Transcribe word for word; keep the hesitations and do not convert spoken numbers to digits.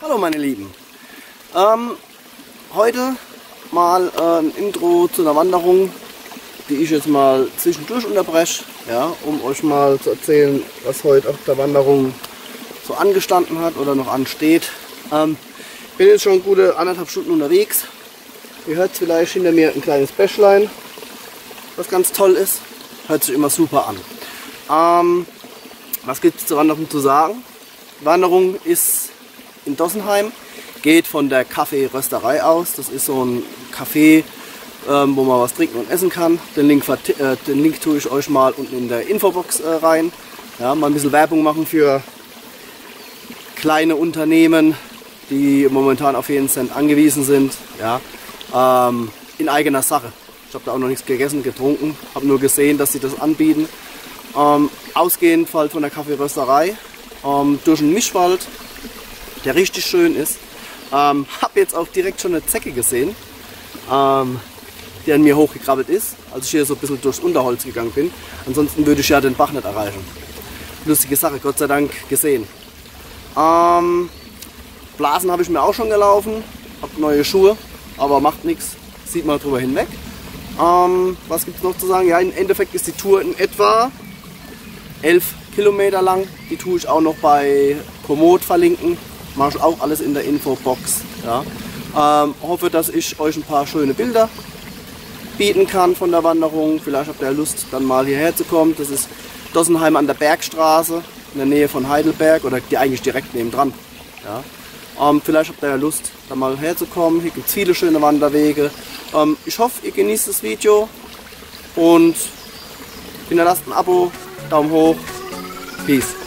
Hallo meine Lieben, ähm, heute mal äh, ein Intro zu einer Wanderung, die ich jetzt mal zwischendurch unterbreche, ja, um euch mal zu erzählen, was heute auf der Wanderung so angestanden hat oder noch ansteht. Ähm, bin jetzt schon gute anderthalb Stunden unterwegs. Ihr hört vielleicht hinter mir ein kleines Bächlein, was ganz toll ist. Hört sich immer super an. Ähm, was gibt es zur Wanderung zu sagen? Die Wanderung ist in Dossenheim, geht von der Kaffee-Rösterei aus. Das ist so ein Café, ähm, wo man was trinken und essen kann. Den Link, äh, den Link tue ich euch mal unten in der Infobox äh, rein. Ja, mal ein bisschen Werbung machen für kleine Unternehmen, die momentan auf jeden Cent angewiesen sind. Ja, ähm, in eigener Sache. Ich habe da auch noch nichts gegessen, getrunken, habe nur gesehen, dass sie das anbieten. Ähm, ausgehend halt von der Kaffeerösterei ähm, durch einen Mischwald, der richtig schön ist. Ähm, habe jetzt auch direkt schon eine Zecke gesehen, ähm, die an mir hochgekrabbelt ist, als ich hier so ein bisschen durchs Unterholz gegangen bin. Ansonsten würde ich ja den Bach nicht erreichen. Lustige Sache, Gott sei Dank gesehen. Ähm, Blasen habe ich mir auch schon gelaufen, habe neue Schuhe, aber macht nichts, sieht man drüber hinweg. Ähm, was gibt es noch zu sagen? Ja, im Endeffekt ist die Tour in etwa elf Kilometer lang. Die tue ich auch noch bei Komoot verlinken. Mache ich auch alles in der Infobox. Ja. Ähm, hoffe, dass ich euch ein paar schöne Bilder bieten kann von der Wanderung. Vielleicht habt ihr Lust, dann mal hierher zu kommen. Das ist Dossenheim an der Bergstraße in der Nähe von Heidelberg oder die eigentlich direkt nebendran. Ja. Ähm, vielleicht habt ihr ja Lust, da mal herzukommen. Hier gibt es viele schöne Wanderwege. Ähm, ich hoffe, ihr genießt das Video und hinterlasst ein Abo, Daumen hoch, Peace.